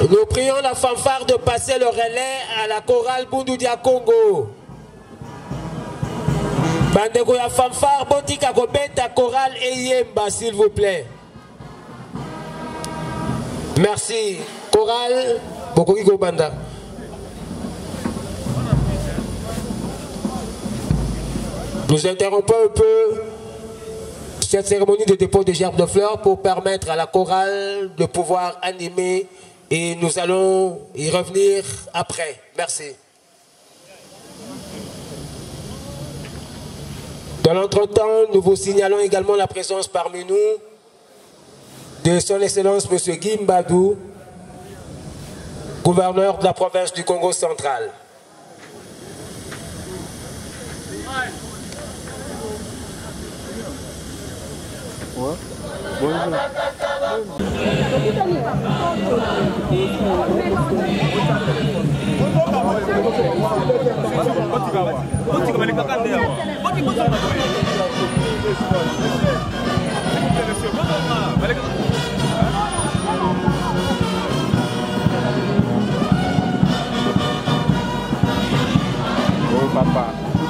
Nous prions la fanfare de passer le relais à la chorale Bundudia Congo. Bandeko ya fanfare botika kobeta chorale Eyemba s'il vous plaît. Merci. Chorale Bokoki Gobanda. Nous interrompons un peu cette cérémonie de dépôt de gerbes de fleurs pour permettre à la chorale de pouvoir animer et nous allons y revenir après. Merci. Dans l'entretemps, nous vous signalons également la présence parmi nous de son Excellence M. Guy Mbadou, gouverneur de la province du Congo central. Ouais. Bonjour. Oh papa.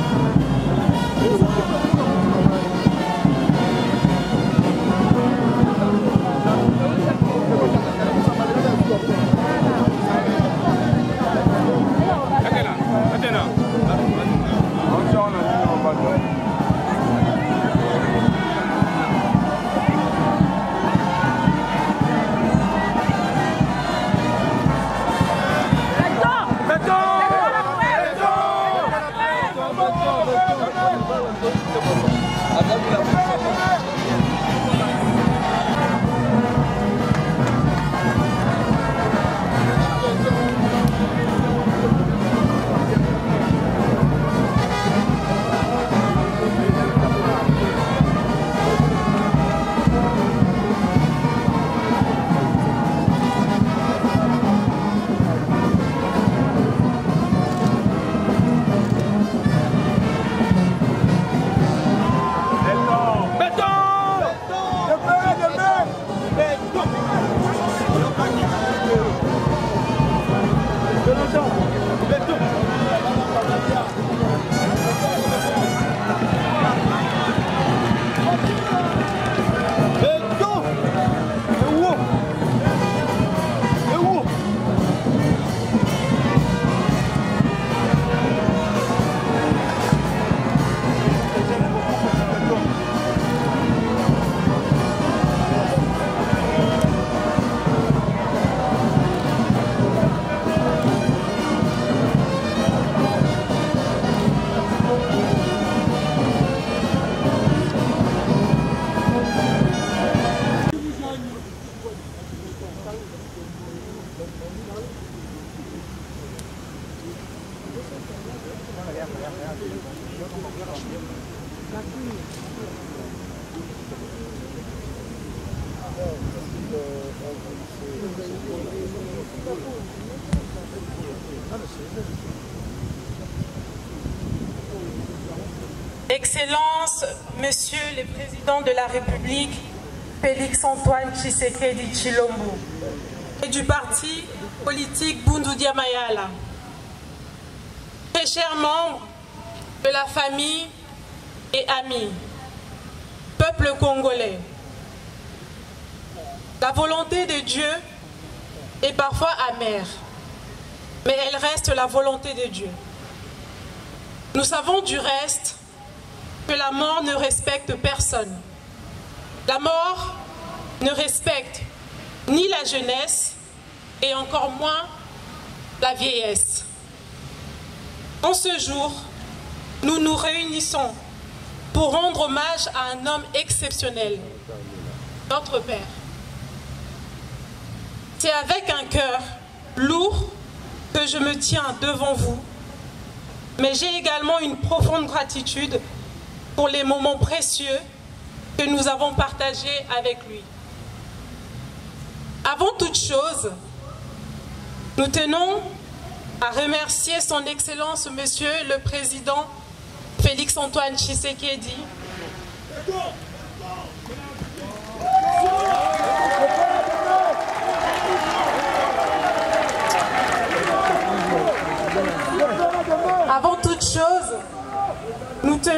Excellences, Monsieur le Président de la République, Félix-Antoine Tshisekedi Tshilombo, et du parti politique Bundudia Mayala, très chers membres de la famille et amis, peuple congolais, la volonté de Dieu est parfois amère, mais elle reste la volonté de Dieu. Nous savons du reste que la mort ne respecte personne. La mort ne respecte ni la jeunesse et encore moins la vieillesse. En ce jour, nous nous réunissons pour rendre hommage à un homme exceptionnel, notre Père. C'est avec un cœur lourd que je me tiens devant vous, mais j'ai également une profonde gratitude pour les moments précieux que nous avons partagés avec lui. Avant toute chose, nous tenons à remercier son Excellence Monsieur le Président Félix-Antoine Tshisekedi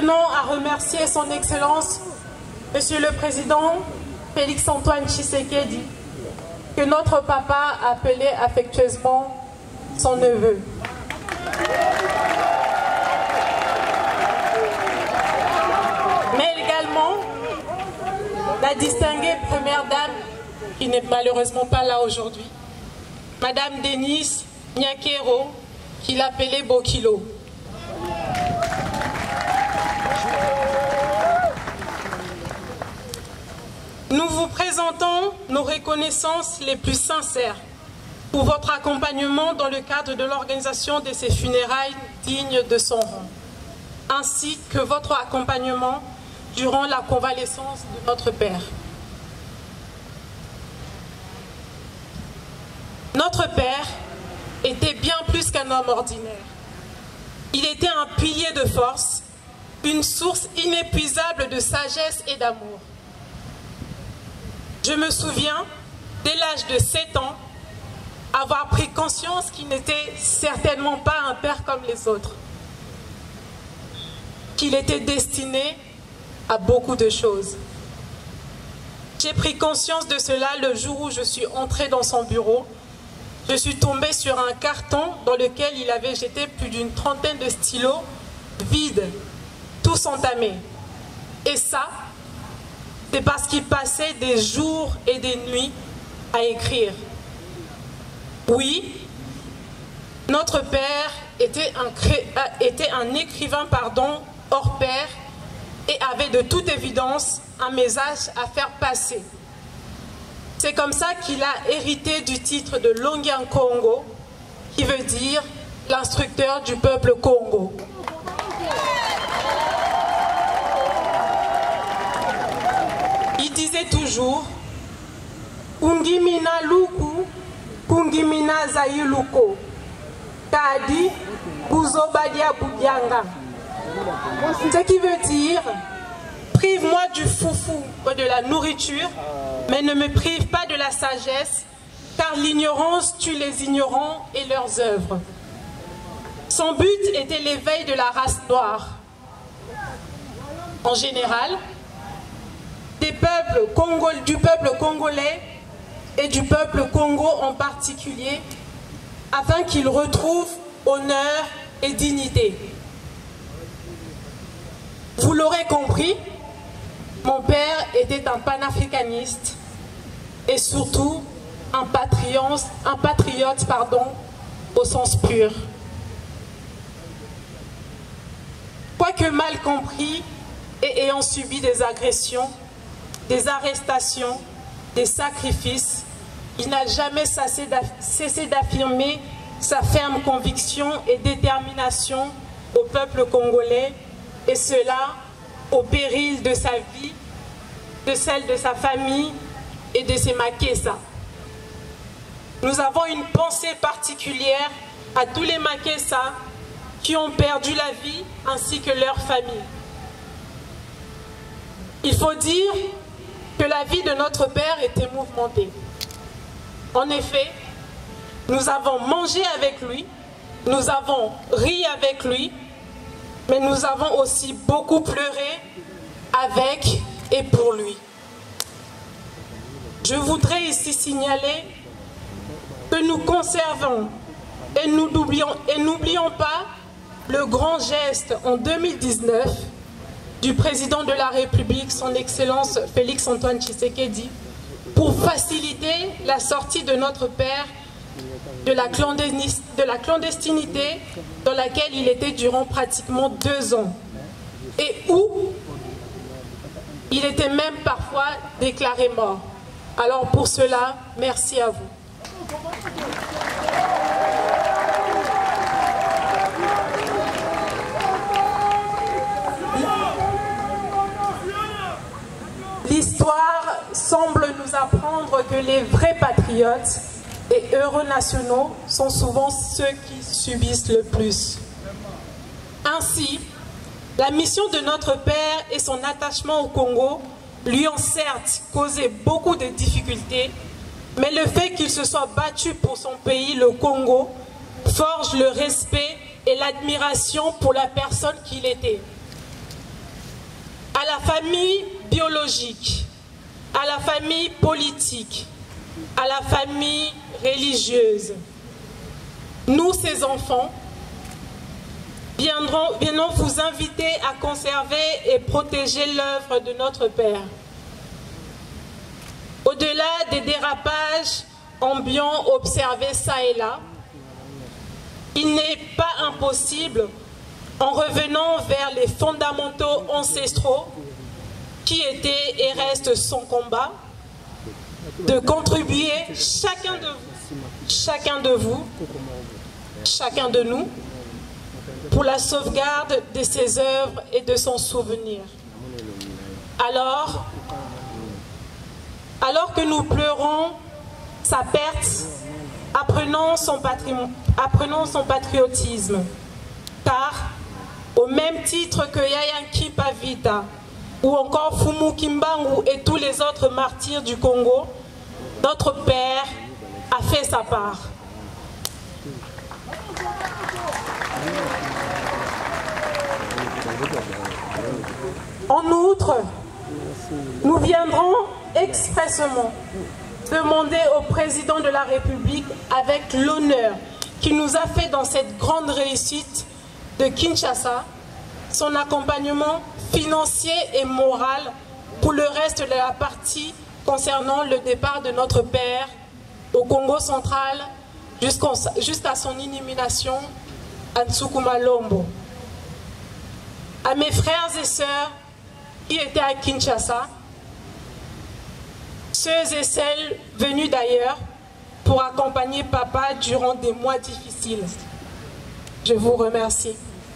tenons à remercier son Excellence, Monsieur le Président Félix-Antoine Tshisekedi, que notre papa appelait affectueusement son neveu. Mais également la distinguée première dame, qui n'est malheureusement pas là aujourd'hui, Madame Denise Nyakero, qui l'appelait Bokilo. Nous vous présentons nos reconnaissances les plus sincères pour votre accompagnement dans le cadre de l'organisation de ces funérailles dignes de son rang, ainsi que votre accompagnement durant la convalescence de notre père. Notre père était bien plus qu'un homme ordinaire. Il était un pilier de force, une source inépuisable de sagesse et d'amour. Je me souviens, dès l'âge de 7 ans, avoir pris conscience qu'il n'était certainement pas un père comme les autres, qu'il était destiné à beaucoup de choses. J'ai pris conscience de cela le jour où je suis entrée dans son bureau. Je suis tombée sur un carton dans lequel il avait jeté plus d'une trentaine de stylos vides, tous entamés. Et ça, c'est parce qu'il passait des jours et des nuits à écrire. Oui, notre père était un écrivain hors pair et avait de toute évidence un message à faire passer. C'est comme ça qu'il a hérité du titre de Longian Congo, qui veut dire l'instructeur du peuple Congo. Il disait toujours Kungimina Luku, Kungimina Zayuluko, Kadi Buzobadia Budianga. Ce qui veut dire prive-moi du foufou ou de la nourriture, mais ne me prive pas de la sagesse, car l'ignorance tue les ignorants et leurs œuvres. Son but était l'éveil de la race noire. En général, du peuple congolais et du peuple Congo en particulier, afin qu'ils retrouvent honneur et dignité. Vous l'aurez compris, mon père était un panafricaniste et surtout un patriote, au sens pur. Quoique mal compris et ayant subi des agressions, des arrestations, des sacrifices, il n'a jamais cessé d'affirmer sa ferme conviction et détermination au peuple congolais, et cela au péril de sa vie, de celle de sa famille et de ses Makessa. Nous avons une pensée particulière à tous les Makessa qui ont perdu la vie ainsi que leur famille. Il faut dire que la vie de notre père était mouvementée. En effet, nous avons mangé avec lui, nous avons ri avec lui, mais nous avons aussi beaucoup pleuré avec et pour lui. Je voudrais ici signaler que nous conservons et n'oublions pas le grand geste en 2019 du président de la République, son Excellence Félix-Antoine Tshisekedi, pour faciliter la sortie de notre père de la clandestinité dans laquelle il était durant pratiquement 2 ans et où il était même parfois déclaré mort. Alors pour cela, merci à vous. L'histoire semble nous apprendre que les vrais patriotes et héros nationaux sont souvent ceux qui subissent le plus. Ainsi, la mission de notre père et son attachement au Congo lui ont certes causé beaucoup de difficultés, mais le fait qu'il se soit battu pour son pays, le Congo, forge le respect et l'admiration pour la personne qu'il était. la famille biologique, à la famille politique, à la famille religieuse. Nous, ces enfants, viendrons vous inviter à conserver et protéger l'œuvre de notre Père. Au-delà des dérapages ambiants observés ça et là, il n'est pas impossible, en revenant vers les fondamentaux ancestraux qui étaient et restent son combat, de contribuer chacun de vous, chacun de nous, pour la sauvegarde de ses œuvres et de son souvenir. Alors que nous pleurons sa perte, apprenons son patriotisme, car au même titre que Yaya Nkipa Vita ou encore Fumu Kimbangu et tous les autres martyrs du Congo, notre Père a fait sa part. En outre, nous viendrons expressément demander au président de la République, avec l'honneur qu'il nous a fait dans cette grande réussite de Kinshasa, son accompagnement financier et moral pour le reste de la partie concernant le départ de notre Père au Congo central jusqu'à son illumination à Nsukumalombo. À mes frères et sœurs qui étaient à Kinshasa, ceux et celles venus d'ailleurs pour accompagner Papa durant des mois difficiles. Je vous remercie.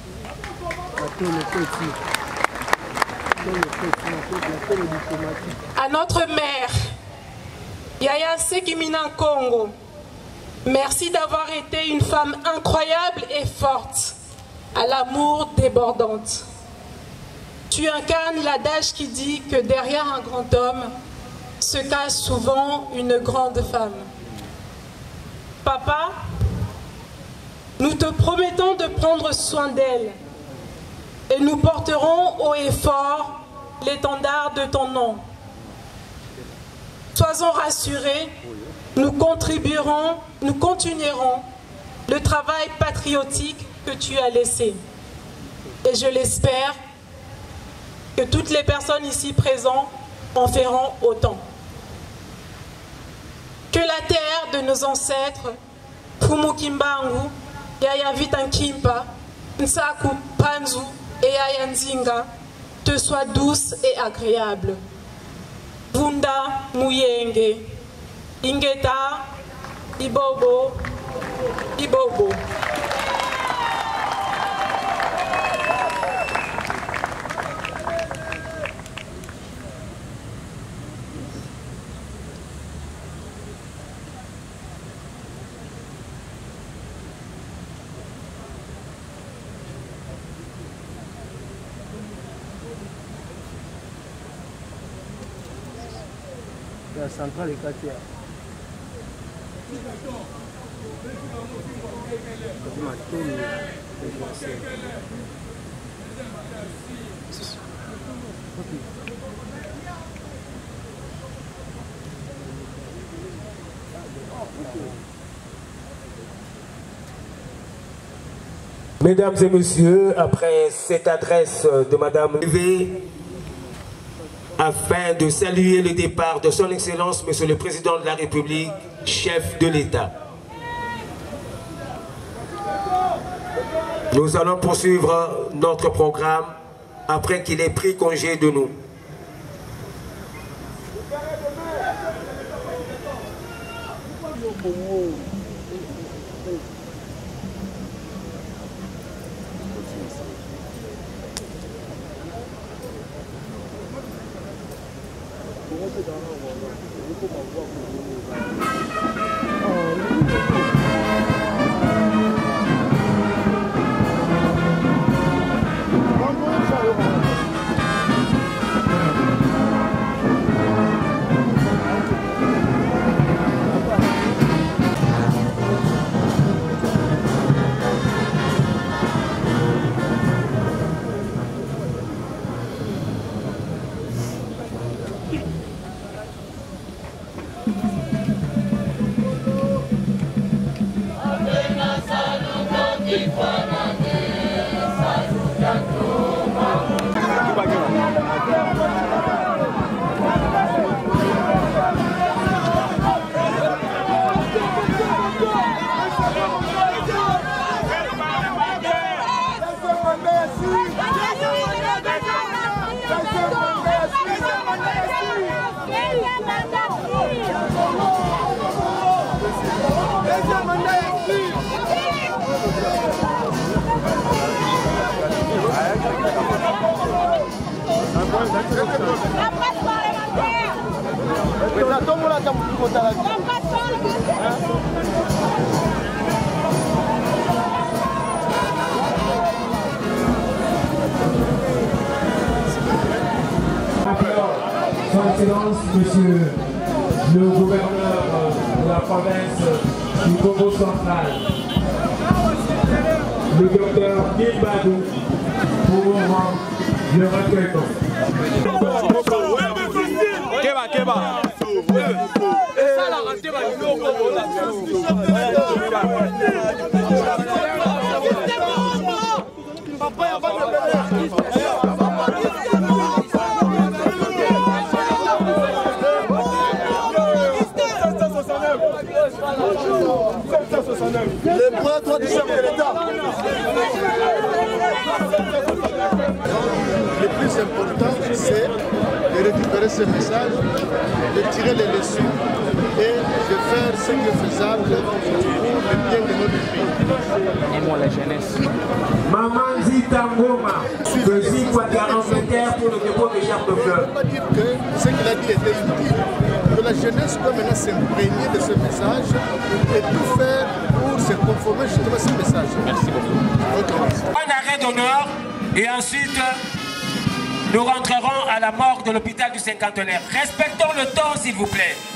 À notre mère, Yaya Sekimina Congo, merci d'avoir été une femme incroyable et forte, à l'amour débordante. Tu incarnes l'adage qui dit que derrière un grand homme se cache souvent une grande femme. Papa, nous te promettons de prendre soin d'elle et nous porterons haut et fort l'étendard de ton nom. Sois-en rassurés, nous continuerons le travail patriotique que tu as laissé. Et je l'espère que toutes les personnes ici présentes en feront autant. Que la terre de nos ancêtres, Fumu Kimbangu, Yaya Vitankimpa, Nsaku Panzu et Yaya Nzinga, te soit douce et agréable. Vunda Muyenge, Ingeta, Ibobo, Ibobo. La centrale est Katia. Mesdames et messieurs, après cette adresse de Madame Levé, afin de saluer le départ de son Excellence, Monsieur le Président de la République, chef de l'État. Nous allons poursuivre notre programme après qu'il ait pris congé de nous. Son Excellence, Monsieur le gouverneur de la province du Congo central, le docteur Bilbadou, pour le recueillement. Les points droits du chef de l'État. Le plus important, c'est de récupérer ce message, de tirer les leçons et de faire ce qui est faisable pour le bien de notre pays. Et moi, la jeunesse. Maman Zita Ngoma, président parlementaire pour le dépôt des gerbes de fleurs. On ne peut pas dire que ce qu'il a dit était utile. Que la jeunesse doit maintenant s'imprégner de ce message et tout faire pour se conformer justement à ce message. Merci beaucoup. Un arrêt d'honneur et ensuite nous rentrerons à la morgue de l'hôpital du Cinquantenaire. Respectons le temps, s'il vous plaît.